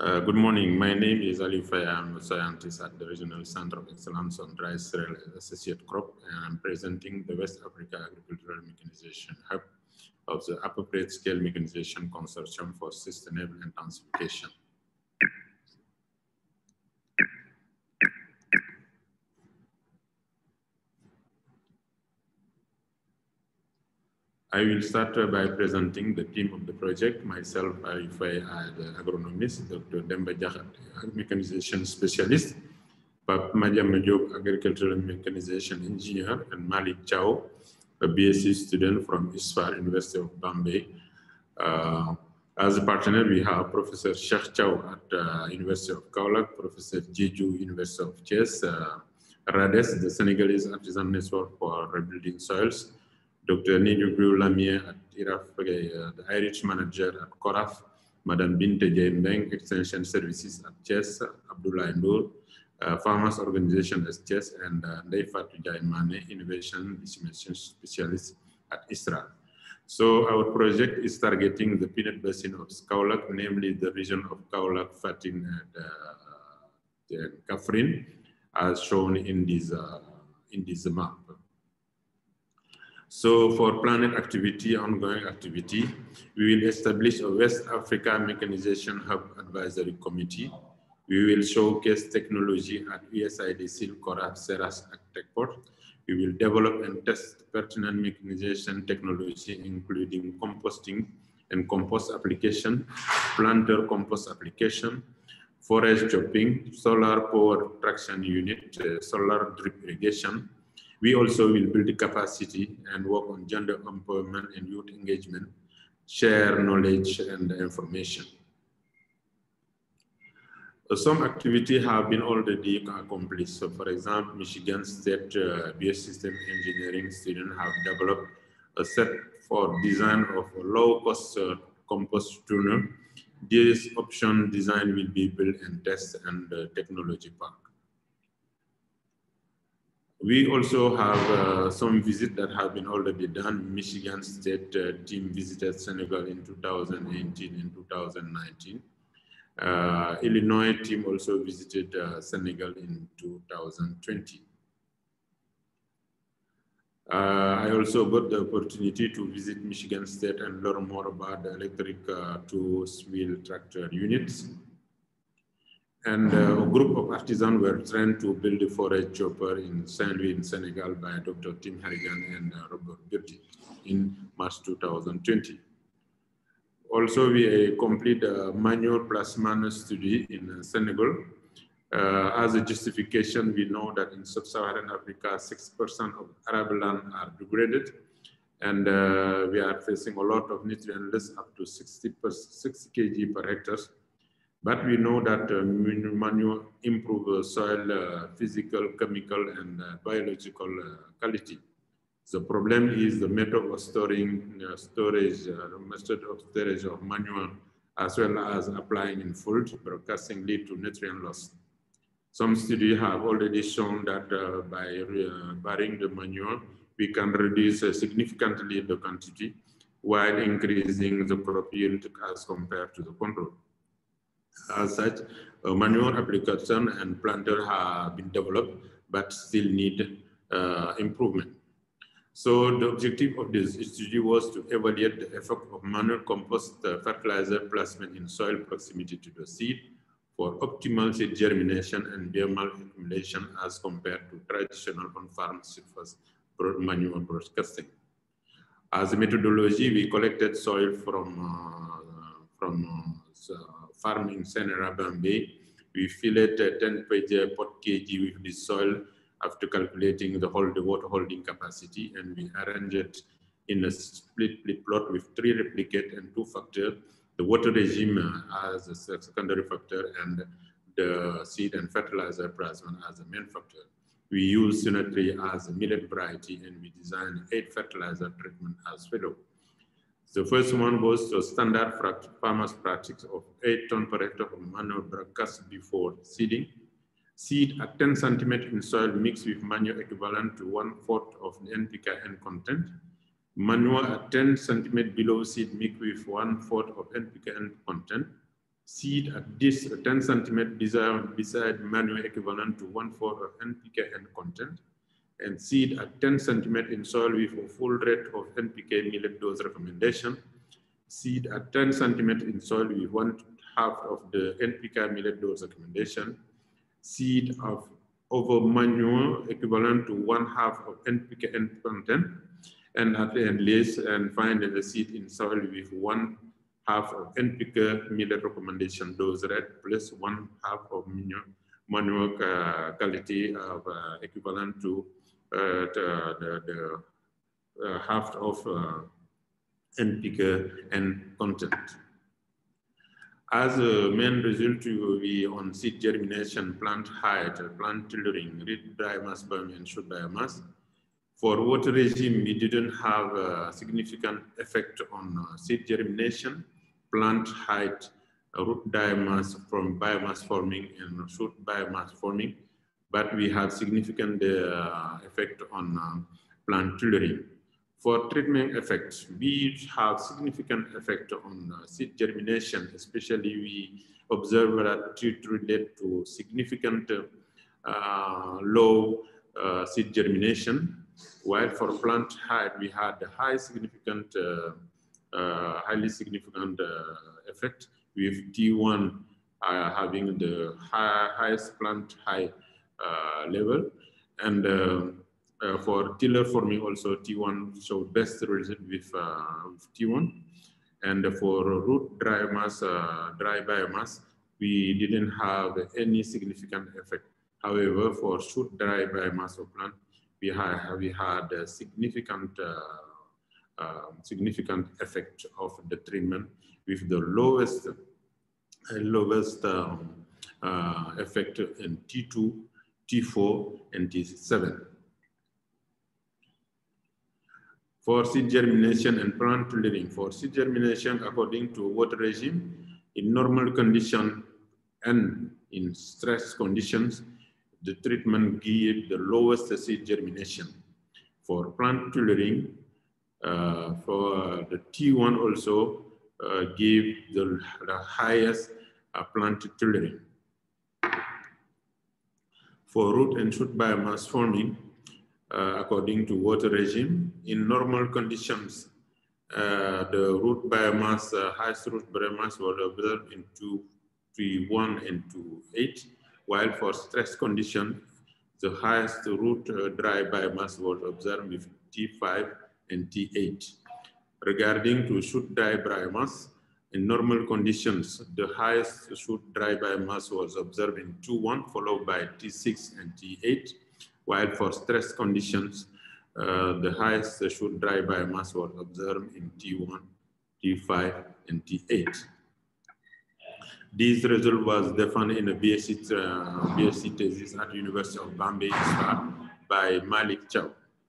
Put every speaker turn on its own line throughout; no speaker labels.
Good morning. My name is Ali Faye. I'm a scientist at the Regional Center of Excellence on Dry Cereal Associate Crop, and I'm presenting the West Africa Agricultural Mechanization Hub of the Appropriate Scale Mechanization Consortium for Sustainable Intensification. I will start by presenting the team of the project. Myself, Ali Faye, the agronomist, Dr. Demba Diakhaté, mechanization specialist, Pape Madiama Diop, agricultural mechanization engineer, and Malik Chow, a BSc student from ISFA, University of Bombay. As a partner, we have Professor Cheikh Chow at University of Kaolack, Professor Jeju, University of Thiès, RADES, the Senegalese Artisan Network for Rebuilding Soils, Dr. Nidoubrou Lamier at IRAF, the Irish manager at CORAF, Madame Binte Mbeng, Extension Services at Thiès, Abdullah Ndour, Farmers Organization at Thiès, and Ndeye Fatou Ndiaye Mane, Innovation Dissemination Specialist at ISRA. So our project is targeting the peanut basin of Kaolack, namely the region of Kaolack, Fatin, and Kaffrine, as shown in this map. So for planned activity, ongoing activity, we will establish a West Africa Mechanization Hub Advisory Committee. We will showcase technology at USAID Silcora Seras Agtechport. We will develop and test pertinent mechanization technology, including composting and compost application, planter compost application, forage chopping, solar power traction unit, solar drip irrigation. We also will build capacity and work on gender empowerment and youth engagement, share knowledge and information. Some activities have been already accomplished. So for example, Michigan State Biosystem Engineering students have developed a set for design of a low-cost compost tuner. This option design will be built and tested in the technology park. We also have some visits that have been already done. Michigan State team visited Senegal in 2018 and 2019. Illinois team also visited Senegal in 2020. I also got the opportunity to visit Michigan State and learn more about the electric two-wheel tractor units. And a group of artisans were trained to build a forage chopper in Saint-Louis in Senegal by Dr. Tim Harrigan and Robert Birdy in March 2020. Also, we complete a manual plus manure study in Senegal. As a justification, we know that in sub-Saharan Africa, 6% of arable land are degraded, and we are facing a lot of nutrient loss up to 60 kg per hectare. But we know that manure improves soil physical, chemical, and biological quality. The problem is the method of storage of manure, as well as applying in field, broadcasting lead to nutrient loss. Some studies have already shown that by burying the manure, we can reduce significantly the quantity while increasing the crop yield as compared to the control. As such, manure application and planter have been developed, but still need improvement. So the objective of this study was to evaluate the effect of manure compost fertilizer placement in soil proximity to the seed for optimal seed germination and biomass accumulation as compared to traditional on-farm surface manure broadcasting. As a methodology, we collected soil from farming Senera Bombay. We filled a 10 pot kg with this soil after calculating the water holding capacity, and we arranged it in a split plot with 3 replicate and 2 factor, the water regime as a secondary factor and the seed and fertilizer plasma as a main factor. We use Symmetry as a millet variety, and we designed 8 fertilizer treatment as follows. The first one was the standard farmers practice of 8 tons per hectare of manure broadcast before seeding. Seed at 10 centimeters in soil mixed with manure equivalent to 1/4 of the NPK content. Manure at 10 centimeters below seed mixed with 1/4 of NPK content. Seed at this 10 centimeter beside manual equivalent to 1/4 of NPK and content, and seed at 10 centimeter in soil with a full rate of NPK millet dose recommendation. Seed at 10 centimeter in soil with 1/2 of the NPK millet dose recommendation. Seed of over manure equivalent to 1/2 of NPK and content, and at least and find the seed in soil with 1/2 of NPK millet recommendation dose rate plus 1/2 of manure quality of equivalent to the half of NPK and content. As a main result, will be on seed germination, plant height, plant tillering, reed dry mass, and shoot biomass. For water regime, we didn't have a significant effect on seed germination, plant height, root biomass from biomass forming and shoot biomass forming, but we have significant effect on plant tillering. For treatment effects, we have significant effect on seed germination, especially we observe that it relates to significant low seed germination, while for plant height, we had a highly significant effect with T1 having the highest plant height level, and for tiller forming also T1 showed best result with T1, and for root dry mass, dry biomass, we didn't have any significant effect. However, for shoot dry biomass of plant, we had a significant effect of the treatment with the lowest effect in T2, T4, and T7. For seed germination and plant tillering, for seed germination according to water regime, in normal condition and in stress conditions, the treatment gives the lowest seed germination. For plant tillering, for the T1 also gave the highest plant tillering. For root and shoot biomass forming, according to water regime, in normal conditions, the root biomass, highest root biomass was observed in T1 and T8, while for stress condition, the highest root dry biomass was observed with T5 and T8. Regarding to shoot dry biomass, in normal conditions, the highest shoot dry biomass was observed in T1, followed by T6 and T8, while for stress conditions, the highest shoot dry biomass was observed in T1, T5, and T8. This result was defined in a BSc thesis at the University of Bombay by Malik Chow.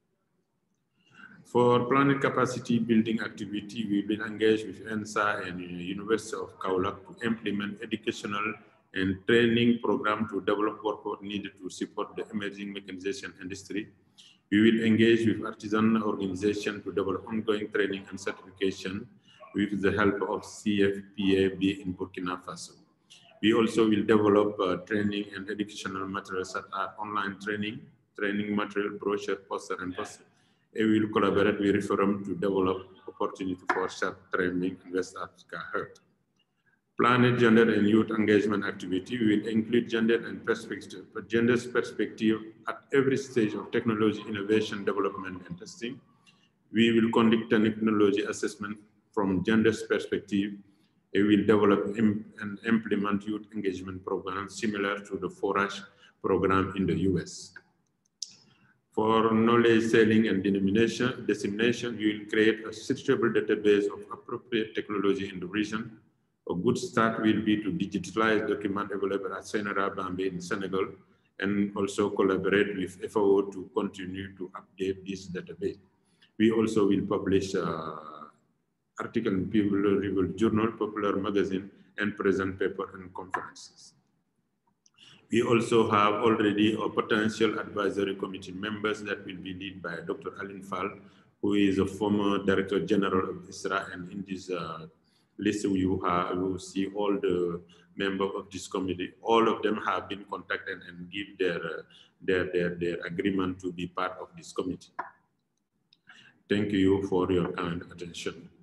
For planning capacity building activity, we've been engaged with ENSA and the University of Kaolack to implement educational and training program to develop workforce needed to support the emerging mechanization industry. We will engage with artisan organizations to develop ongoing training and certification with the help of CFPAB in Burkina Faso. We also will develop training and educational materials that are online training material, brochure, poster, and poster. And we will collaborate with Reform to develop opportunity for self-training in West Africa Health. Planned gender and youth engagement activity will include gender perspective at every stage of technology, innovation, development, and testing. We will conduct technology assessment from gender's perspective. We will develop and implement youth engagement programs similar to the Forage program in the US. For knowledge sharing and dissemination, we will create a suitable database of appropriate technology in the region. A good start will be to digitalize documents available at Senera Bambey in Senegal, and also collaborate with FAO to continue to update this database. We also will publish article in peer-reviewed journal, popular magazine, and present paper and conferences. We also have already a potential advisory committee members that will be led by Dr. Aline Fall, who is a former Director General of ISRA, and in this list you will see all the members of this committee. All of them have been contacted and give their agreement to be part of this committee. Thank you for your kind attention.